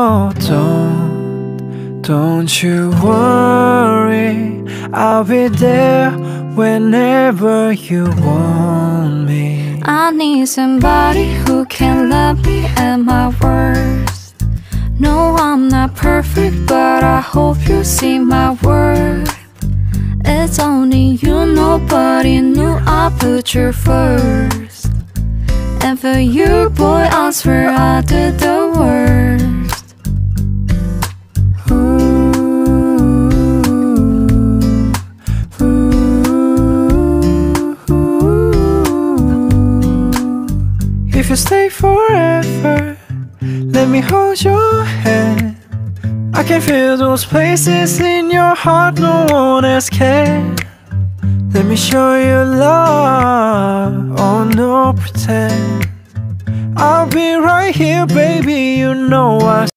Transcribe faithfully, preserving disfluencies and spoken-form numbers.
Oh, don't, don't you worry, I'll be there whenever you want me. I need somebody who can love me at my worst. No, I'm not perfect, but I hope you see my worth. It's only you, nobody knew I put you first. And for you, boy, I swear I did the worst. Ooh, ooh, ooh. If you stay forever, let me hold your hand. I can feel those places in your heart no one else can. Let me show you love, oh no pretend. I'll be right here, baby, you know I